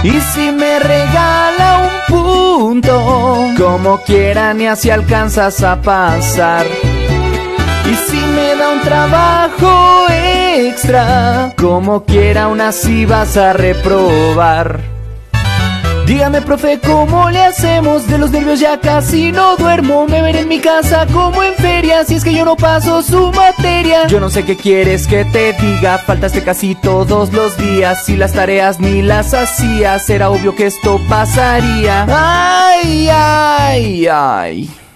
Y si me regala un punto, como quiera ni así alcanzas a pasar. Y si me da un trabajo extra, como quiera aún así vas a reprobar. Dígame, profe, ¿cómo le hacemos? De los nervios ya casi no duermo. Me ven en mi casa como en feria, si es que yo no paso su materia. Yo no sé qué quieres que te diga, faltaste casi todos los días. Si las tareas ni las hacías, era obvio que esto pasaría. Ay, ay, ay.